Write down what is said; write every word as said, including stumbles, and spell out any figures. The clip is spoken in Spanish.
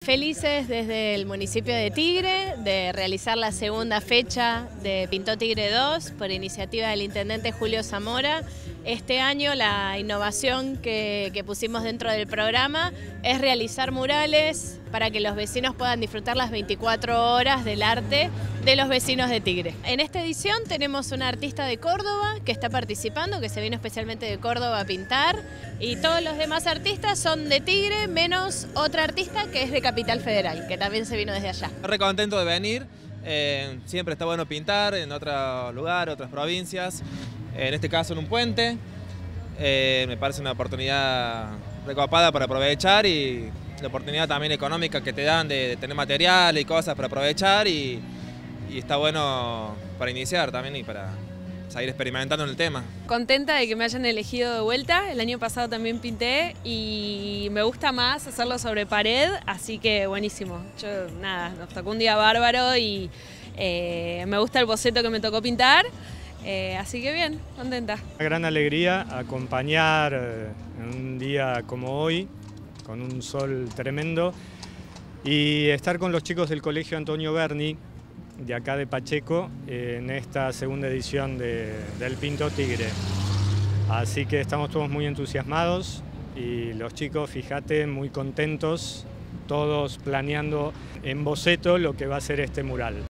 Felices desde el municipio de Tigre de realizar la segunda fecha de Pintó Tigre dos por iniciativa del intendente Julio Zamora. Este año la innovación que, que pusimos dentro del programa es realizar murales para que los vecinos puedan disfrutar las veinticuatro horas del arte de los vecinos de Tigre. En esta edición tenemos una artista de Córdoba que está participando, que se vino especialmente de Córdoba a pintar, y todos los demás artistas son de Tigre, menos otra artista que es de Capital Federal, que también se vino desde allá. Re contento de venir, eh, siempre está bueno pintar en otro lugar, otras provincias, en este caso en un puente. Eh, me parece una oportunidad recopada para aprovechar y la oportunidad también económica que te dan de, de tener material y cosas para aprovechar y, y está bueno para iniciar también y para seguir experimentando en el tema. Contenta de que me hayan elegido de vuelta, el año pasado también pinté y me gusta más hacerlo sobre pared, así que buenísimo. Yo nada, nos tocó un día bárbaro y eh, me gusta el boceto que me tocó pintar, eh, así que bien, contenta. Una gran alegría acompañar eh, en un día como hoy, con un sol tremendo, y estar con los chicos del Colegio Antonio Berni, de acá de Pacheco, en esta segunda edición de, del Pintó Tigre. Así que estamos todos muy entusiasmados y los chicos, fíjate, muy contentos, todos planeando en boceto lo que va a ser este mural.